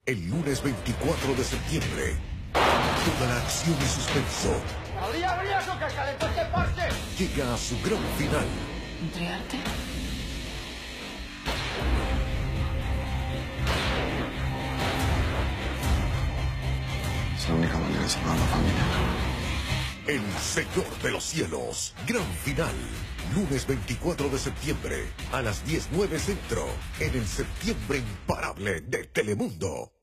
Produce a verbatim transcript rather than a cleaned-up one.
El lunes veinticuatro de septiembre, toda la acción y suspenso ¡Abría, abría, eso que calentó este parche! llega a su gran final. ¿Entregarte? Es la única manera de salvar a la familia. El Señor de los Cielos, gran final. Lunes veinticuatro de septiembre, a las diez nueve Centro, en el Septiembre Imparable de Telemundo.